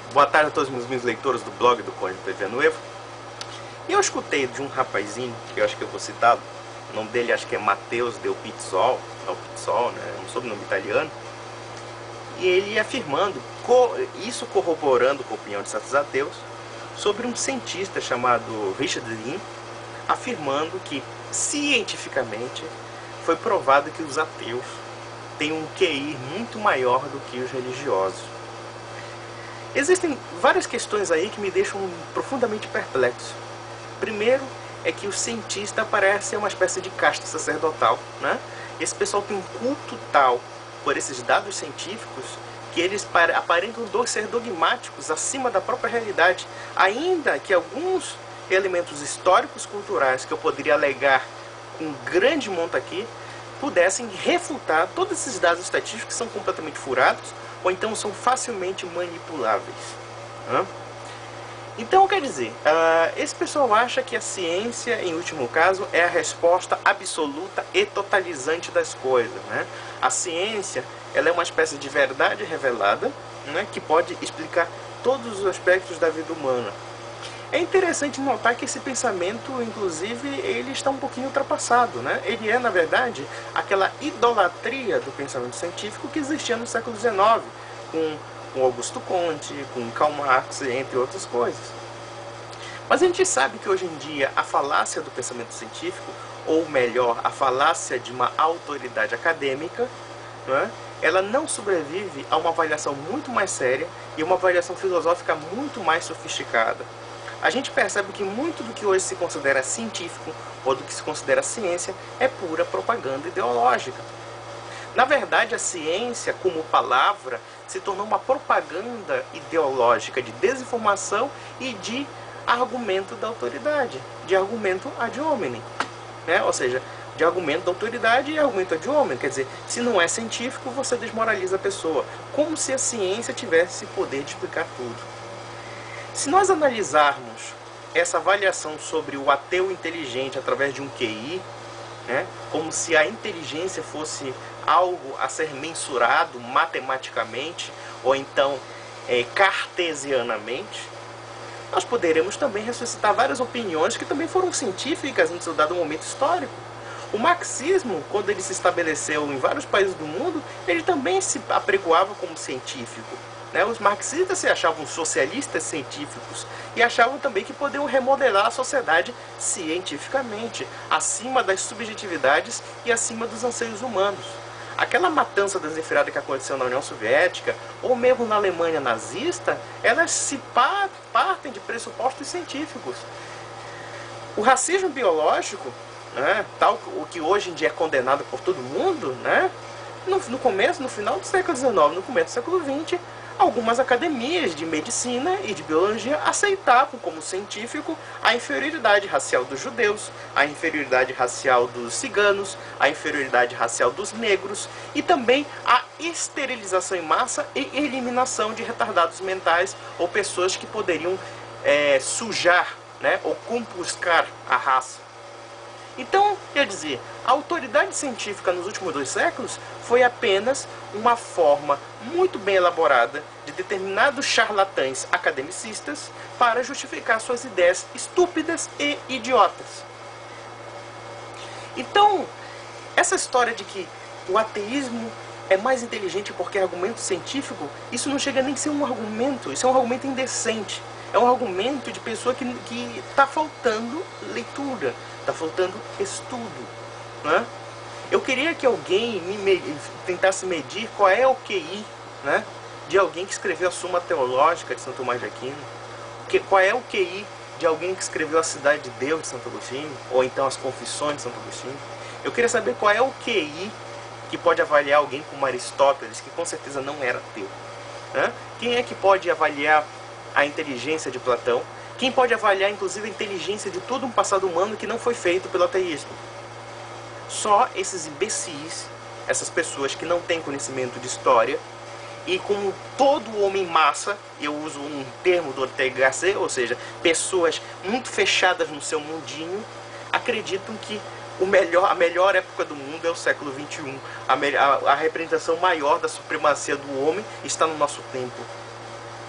Boa tarde a todos os meus leitores do blog do Conde PV Nuevo. E eu escutei de um rapazinho, que eu acho que eu vou citar, o nome dele acho que é Matheus Del Pizzol, né, um sobrenome italiano, e ele afirmando, isso corroborando com a opinião de certos ateus, sobre um cientista chamado Richard Lynn, afirmando que, cientificamente, foi provado que os ateus têm um QI muito maior do que os religiosos. Existem várias questões aí que me deixam profundamente perplexo. Primeiro é que o cientista parece ser uma espécie de casta sacerdotal, né? Esse pessoal tem um culto tal por esses dados científicos que eles aparentam ser dogmáticos acima da própria realidade, ainda que alguns elementos históricos culturais que eu poderia alegar com grande monta aqui pudessem refutar todos esses dados estatísticos que são completamente furados ou então são facilmente manipuláveis. Então, quer dizer, esse pessoal acha que a ciência, em último caso, é a resposta absoluta e totalizante das coisas, né? A ciência, ela é uma espécie de verdade revelada, né, que pode explicar todos os aspectos da vida humana. É interessante notar que esse pensamento, inclusive, ele está um pouquinho ultrapassado, né? Ele é, na verdade, aquela idolatria do pensamento científico que existia no século XIX, com Augusto Comte, com Karl Marx, entre outras coisas. Mas a gente sabe que hoje em dia a falácia do pensamento científico, ou melhor, a falácia de uma autoridade acadêmica, né, ela não sobrevive a uma avaliação muito mais séria e uma avaliação filosófica muito mais sofisticada. A gente percebe que muito do que hoje se considera científico ou do que se considera ciência é pura propaganda ideológica. Na verdade, a ciência, como palavra, se tornou uma propaganda ideológica de desinformação e de argumento da autoridade, de argumento ad hominem, né? Ou seja, de argumento da autoridade e argumento ad hominem. Quer dizer, se não é científico, você desmoraliza a pessoa, como se a ciência tivesse poder de explicar tudo. Se nós analisarmos essa avaliação sobre o ateu inteligente através de um QI, né, como se a inteligência fosse algo a ser mensurado matematicamente ou então cartesianamente, nós poderemos também ressuscitar várias opiniões que também foram científicas em seu dado momento histórico. O marxismo, quando ele se estabeleceu em vários países do mundo, ele também se apregoava como científico. Os marxistas se achavam socialistas científicos e achavam também que podiam remodelar a sociedade cientificamente, acima das subjetividades e acima dos anseios humanos. Aquela matança desenfreada que aconteceu na União Soviética, ou mesmo na Alemanha nazista, elas se partem de pressupostos científicos. O racismo biológico, né, tal o que hoje em dia é condenado por todo mundo, né, no final do século XIX, no começo do século XX, algumas academias de medicina e de biologia aceitavam como científico a inferioridade racial dos judeus, a inferioridade racial dos ciganos, a inferioridade racial dos negros e também a esterilização em massa e eliminação de retardados mentais ou pessoas que poderiam sujar, né, ou compuscar a raça. Então, quer dizer, a autoridade científica nos últimos 2 séculos foi apenas uma forma muito bem elaborada de determinados charlatães academicistas para justificar suas ideias estúpidas e idiotas. Então, essa história de que o ateísmo é mais inteligente porque é argumento científico, isso não chega nem a ser um argumento, isso é um argumento indecente. É um argumento de pessoa que está faltando leitura, está faltando estudo, né? Eu queria que alguém tentasse medir qual é o QI, né, de alguém que escreveu a Suma Teológica de São Tomás de Aquino, qual é o QI de alguém que escreveu a Cidade de Deus de Santo Agostinho, ou então as Confissões de Santo Agostinho. Eu queria saber qual é o QI que pode avaliar alguém como Aristóteles, que com certeza não era ateu, né? Quem é que pode avaliar a inteligência de Platão? Quem pode avaliar, inclusive, a inteligência de todo um passado humano que não foi feito pelo ateísmo? Só esses imbecis, essas pessoas que não têm conhecimento de história, e como todo homem massa, eu uso um termo do Ortega y Gasset, ou seja, pessoas muito fechadas no seu mundinho, acreditam que a melhor época do mundo é o século XXI. A representação maior da supremacia do homem está no nosso tempo.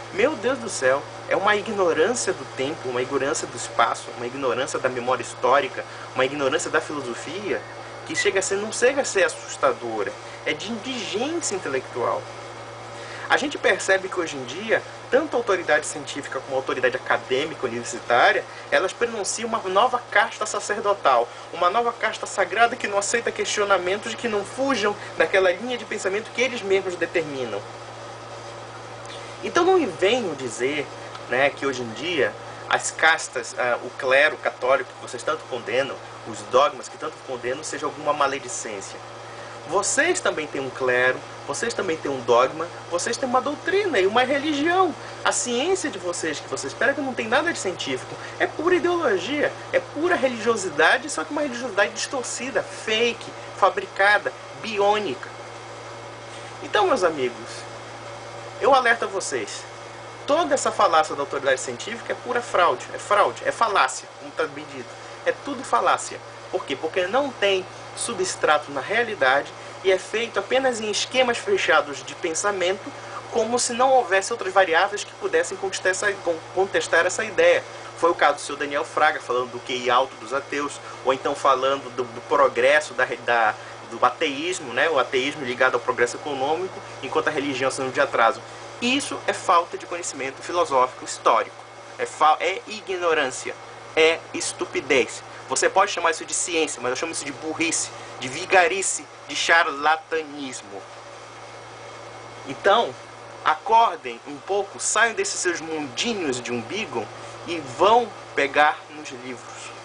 Meu Deus do céu, é uma ignorância do tempo, uma ignorância do espaço, uma ignorância da memória histórica, uma ignorância da filosofia, que não chega a ser assustadora, é de indigência intelectual. A gente percebe que hoje em dia, tanto a autoridade científica como a autoridade acadêmica universitária, elas pronunciam uma nova casta sacerdotal, uma nova casta sagrada que não aceita questionamentos, que não fujam daquela linha de pensamento que eles mesmos determinam. Então não me venham dizer, né, que hoje em dia as castas, o clero católico que vocês tanto condenam, os dogmas que tanto condenam, seja alguma maledicência. Vocês também têm um clero, vocês também têm um dogma, vocês têm uma doutrina e uma religião. A ciência de vocês, que vocês esperam, que não tem nada de científico, é pura ideologia, é pura religiosidade, só que uma religiosidade distorcida, fake, fabricada, biônica. Então, meus amigos, eu alerto a vocês, toda essa falácia da autoridade científica é pura fraude, é falácia, como está bem dito. É tudo falácia. Por quê? Porque não tem substrato na realidade e é feito apenas em esquemas fechados de pensamento, como se não houvesse outras variáveis que pudessem contestar essa ideia. Foi o caso do seu Daniel Fraga, falando do QI alto dos ateus, ou então falando do progresso do ateísmo, né? O ateísmo ligado ao progresso econômico, enquanto a religião sendo de atraso. Isso é falta de conhecimento filosófico histórico, é ignorância, é estupidez. Você pode chamar isso de ciência, mas eu chamo isso de burrice, de vigarice, de charlatanismo. Então, acordem um pouco, saiam desses seus mundinhos de umbigo e vão pegar nos livros.